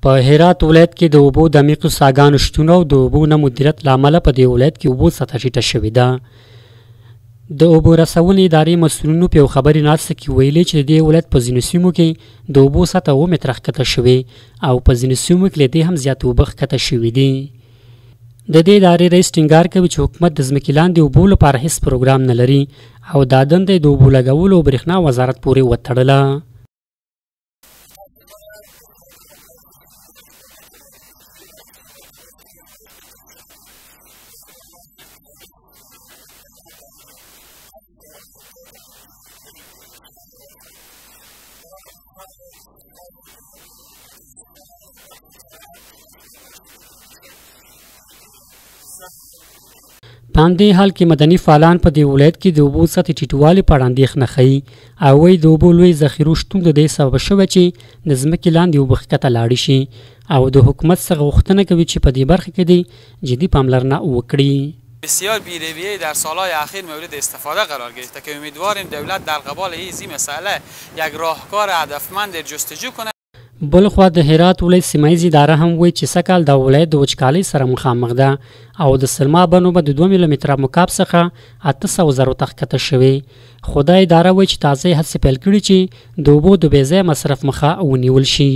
په هرات ولایت کې د اوبو د عمیقو څاګانو شتون او د اوبو نه مدیریت له امله په دې ولایت کې اوبو سطحه ټیټه شوې ده. د اوبو رسونې ادارې مسؤلینو په یو خبري ناسته کې ویلي چې د دې ولایت په ځینو سیمو کې د اوبو سطحه 7 متره ښکته شوې او په ځینو سیمو کې له دې هم زیات اوبه ښکته شوي دي. د دې ادارې رئیس ټینګار کوي چې حکومت د ځمکې لاندې اوبو لپاره هیڅ پروګرام نه لري او دا دنده د اوبو لګولو او برېښنا وزارت پورې وتړله. په همدې حال کې مدني فعالان په دې ولایت کې د اوبو سطحې ټیټوالي په اړه اندېښنه ښیي او وایي د اوبو لوی ذخیرو شتون د دې سبب شوی چې د ځمکې لاندې اوبه ښکته لاړې شي او د حکومت څخه غوښتنه کوي چې په دې برخه کې دې جدي پاملرنه وکړي. بسیار بی‌رویه‌ای در سالهای اخیر مورد استفاده قرار گرفته که امیدواریم دولت در قبال این مسئله یک راهکار هدفمند جستجو کنه. بلخوا د هرات ولایت سیمایي اداره هم وایي چې سږکال د ولایت د وچکالۍ سره مخامخ ده او د سلمابونو به د 2 میلیمتره مکعب څخه 800 ذرو ته ښکته شوې. خو دا اداره وایي چې تازه هڅې پیل کړي چې د اوبو د بې ځایه مصرف مخه ونیول شي.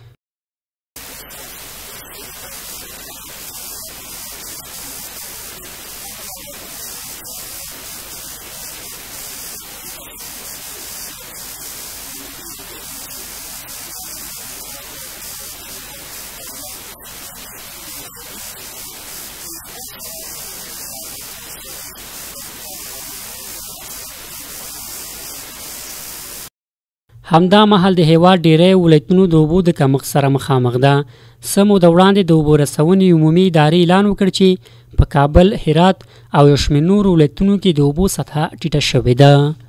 همدا مهال د هیواد ډیری ولایتونو د اوبو د کمښت سره مخامخ ده. څه موده وړاندې د اوبو رسونې عمومي ادارې اعلان وکړ چې په کابل، هرات او یو شمېر نورو ولایتونو کې د اوبو سطحه ټیټه شوې ده.